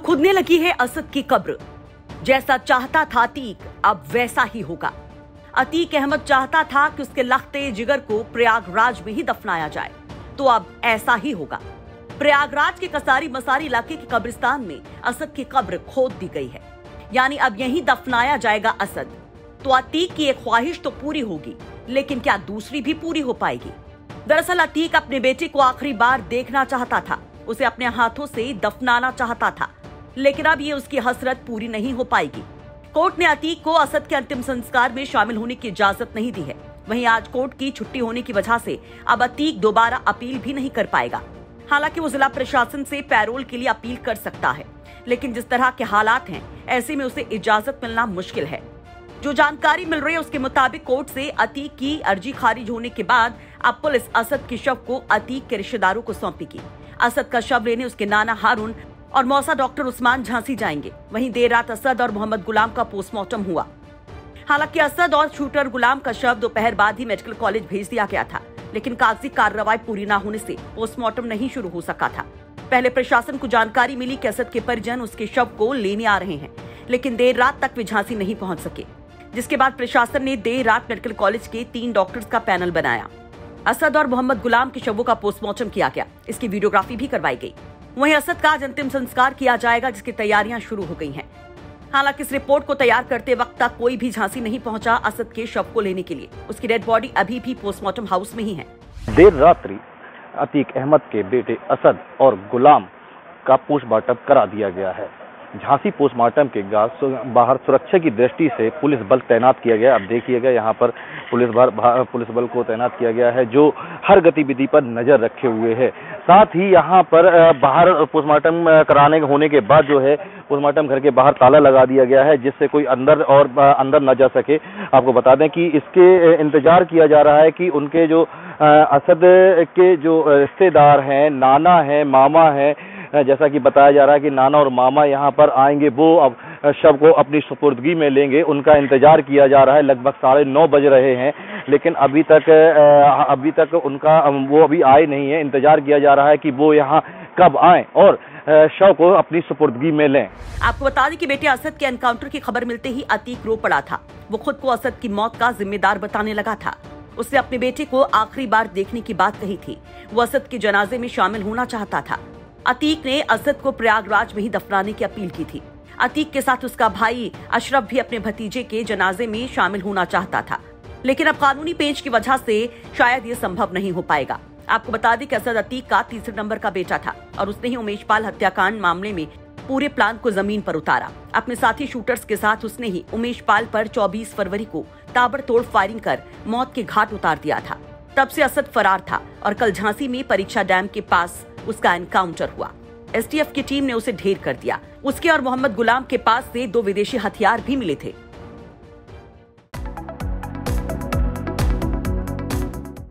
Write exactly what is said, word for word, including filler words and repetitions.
खुदने लगी है असद की कब्र। जैसा चाहता था अतीक, अब वैसा ही होगा। अतीक अहमद चाहता था कि उसके लख्ते जिगर को प्रयागराज में ही दफनाया जाए, तो अब ऐसा ही होगा। प्रयागराज के कसारी मसारी इलाके के कब्रिस्तान में असद की कब्र खोद दी गई है, यानी अब यहीं दफनाया जाएगा असद। तो अतीक की एक ख्वाहिश तो पूरी होगी, लेकिन क्या दूसरी भी पूरी हो पाएगी? दरअसल अतीक अपने बेटे को आखिरी बार देखना चाहता था, उसे अपने हाथों से दफनाना चाहता था, लेकिन अब ये उसकी हसरत पूरी नहीं हो पाएगी। कोर्ट ने अतीक को असद के अंतिम संस्कार में शामिल होने की इजाजत नहीं दी है। वहीं आज कोर्ट की छुट्टी होने की वजह से अब अतीक दोबारा अपील भी नहीं कर पाएगा। हालांकि वो जिला प्रशासन से पैरोल के लिए अपील कर सकता है, लेकिन जिस तरह के हालात हैं, ऐसे में उसे इजाजत मिलना मुश्किल है। जो जानकारी मिल रही है उसके मुताबिक कोर्ट से अतीक की अर्जी खारिज होने के बाद अब पुलिस असद के शव को अतीक के रिश्तेदारों को सौंपेगी। असद का शव लेने उसके नाना हारून और मौसा डॉक्टर उस्मान झांसी जाएंगे। वहीं देर रात असद और मोहम्मद गुलाम का पोस्टमार्टम हुआ। हालांकि असद और शूटर गुलाम का शव दोपहर बाद ही मेडिकल कॉलेज भेज दिया गया था, लेकिन कागजी कार्रवाई पूरी न होने से पोस्टमार्टम नहीं शुरू हो सका था। पहले प्रशासन को जानकारी मिली कि असद के परिजन उसके शव को लेने आ रहे हैं, लेकिन देर रात तक वे झांसी नहीं पहुंच सके, जिसके बाद प्रशासन ने देर रात मेडिकल कॉलेज के तीन डॉक्टर्स का पैनल बनाया। असद और मोहम्मद गुलाम के शवों का पोस्टमार्टम किया गया, इसकी वीडियोग्राफी भी करवाई गई। वहीं असद का आज अंतिम संस्कार किया जाएगा, जिसकी तैयारियां शुरू हो गई हैं। हालांकि इस रिपोर्ट को तैयार करते वक्त तक कोई भी झांसी नहीं पहुंचा असद के शव को लेने के लिए। उसकी डेड बॉडी अभी भी पोस्टमार्टम हाउस में ही है। देर रात्रि अतीक अहमद के बेटे असद और गुलाम का पोस्टमार्टम करा दिया गया है। झांसी पोस्टमार्टम के बाहर सुरक्षा की दृष्टि से पुलिस बल तैनात किया गया। अब देखिएगा यहाँ पर पुलिस बल पुलिस बल को तैनात किया गया है, जो हर गतिविधि पर नजर रखे हुए है। साथ ही यहाँ पर बाहर पोस्टमार्टम कराने होने के बाद जो है पोस्टमार्टम घर के बाहर ताला लगा दिया गया है, जिससे कोई अंदर और अंदर न जा सके। आपको बता दें कि इसके इंतजार किया जा रहा है कि उनके जो असद के जो रिश्तेदार हैं, नाना है, मामा है, जैसा कि बताया जा रहा है कि नाना और मामा यहाँ पर आएंगे, वो अब शव को अपनी सुपुर्दगी में लेंगे। उनका इंतजार किया जा रहा है। लगभग साढ़े नौ बज रहे हैं, लेकिन अभी तक अभी तक उनका वो अभी आए नहीं है। इंतजार किया जा रहा है कि वो यहाँ कब आए और शव को अपनी सुपुर्दगी में लें। आपको बता दें कि बेटे असद के एनकाउंटर की खबर मिलते ही अतीक रो पड़ा था। वो खुद को असद की मौत का जिम्मेदार बताने लगा था। उसने अपने बेटे को आखिरी बार देखने की बात कही थी। वो असद के जनाजे में शामिल होना चाहता था। अतीक ने असद को प्रयागराज में ही दफनाने की अपील की थी। अतीक के साथ उसका भाई अशरफ भी अपने भतीजे के जनाजे में शामिल होना चाहता था, लेकिन अब कानूनी पेंच की वजह से शायद ये संभव नहीं हो पाएगा। आपको बता दें कि असद अतीक का तीसरे नंबर का बेटा था और उसने ही उमेश पाल हत्याकांड मामले में पूरे प्लान को जमीन पर उतारा। अपने साथी शूटर्स के साथ उसने ही उमेश पाल पर चौबीस फरवरी को ताबड़तोड़ फायरिंग कर मौत के घाट उतार दिया था। तब से असद फरार था और कल झांसी में परीक्षा डैम के पास उसका एनकाउंटर हुआ। एसटीएफ की टीम ने उसे ढेर कर दिया। उसके और मोहम्मद गुलाम के पास से दो विदेशी हथियार भी मिले थे।